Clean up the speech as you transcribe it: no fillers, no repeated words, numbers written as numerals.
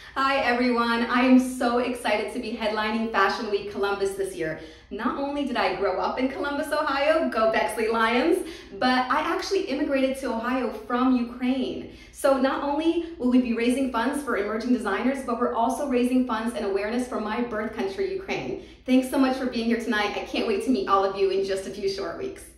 Hi everyone, I am so excited to be headlining Fashion Week Columbus this year. Not only did I grow up in Columbus, Ohio, go Bexley Lions, but I actually immigrated to Ohio from Ukraine. So not only will we be raising funds for emerging designers, but we're also raising funds and awareness for my birth country, Ukraine. Thanks so much for being here tonight. I can't wait to meet all of you in just a few short weeks.